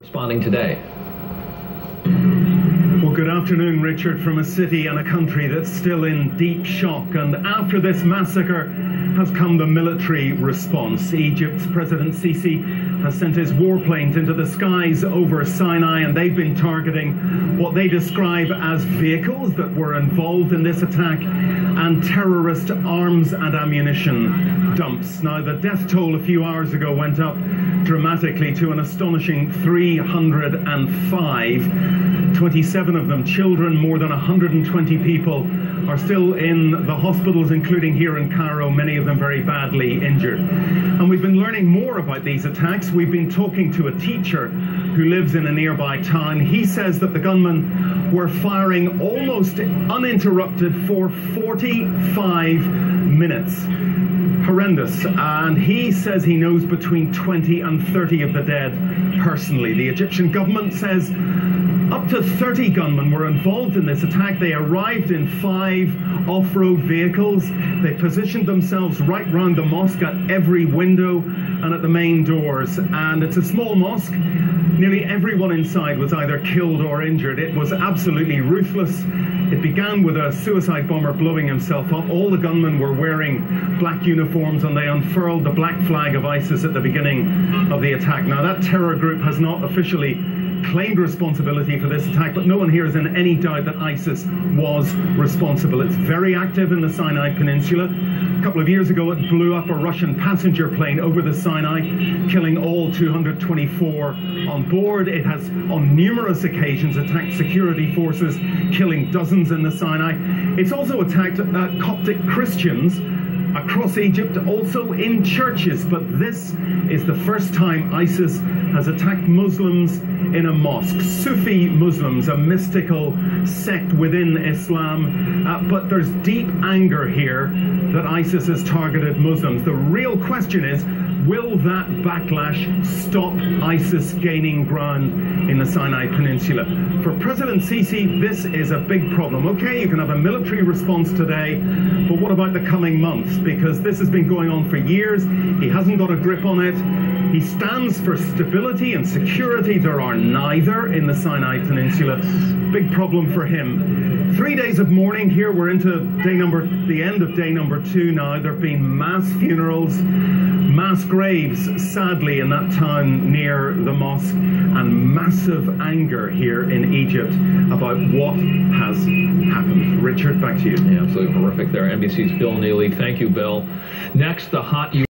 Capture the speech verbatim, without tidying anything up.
Responding today. Well, good afternoon, Richard, from a city and a country that's still in deep shock. And after this massacre has come the military response. Egypt's President Sisi has sent his warplanes into the skies over Sinai, and they've been targeting what they describe as vehicles that were involved in this attack and terrorist arms and ammunition dumps. Now, the death toll a few hours ago went up dramatically to an astonishing three hundred five. twenty-seven of them children. More than one hundred twenty people are still in the hospitals, including here in Cairo, many of them very badly injured. And we've been learning more about these attacks. We've been talking to a teacher who lives in a nearby town. He says that the gunmen were firing almost uninterrupted for forty-five minutes. Horrendous. And he says he knows between twenty and thirty of the dead personally. The Egyptian government says up to thirty gunmen were involved in this attack. They arrived in five off-road vehicles. They positioned themselves right round the mosque at every window and at the main doors. And it's a small mosque. Nearly everyone inside was either killed or injured. It was absolutely ruthless. It began with a suicide bomber blowing himself up. All the gunmen were wearing black uniforms, and they unfurled the black flag of ISIS at the beginning of the attack. Now, that terror group has not officially claimed responsibility for this attack, but no one here is in any doubt that ISIS was responsible. It's very active in the Sinai Peninsula. A couple of years ago, it blew up a Russian passenger plane over the Sinai, killing all two hundred twenty-four on board. It has, on numerous occasions, attacked security forces, killing dozens in the Sinai. It's also attacked uh, Coptic Christians across Egypt, also in churches. But this is the first time ISIS has attacked Muslims in a mosque. Sufi Muslims, a mystical sect within Islam. Uh, but there's deep anger here that ISIS has targeted Muslims. The real question is, will that backlash stop ISIS gaining ground in the Sinai Peninsula? For President Sisi, this is a big problem. Okay, you can have a military response today, but what about the coming months? Because this has been going on for years. He hasn't got a grip on it. He stands for stability and security. There are neither in the Sinai Peninsula. Big problem for him. Three days of mourning here. We're into day number, the end of day number two now. There have been mass funerals, mass graves, sadly, in that town near the mosque, and massive anger here in Egypt about what has happened. Richard, back to you. Yeah, absolutely horrific there. N B C's Bill Neely. Thank you, Bill. Next, the hot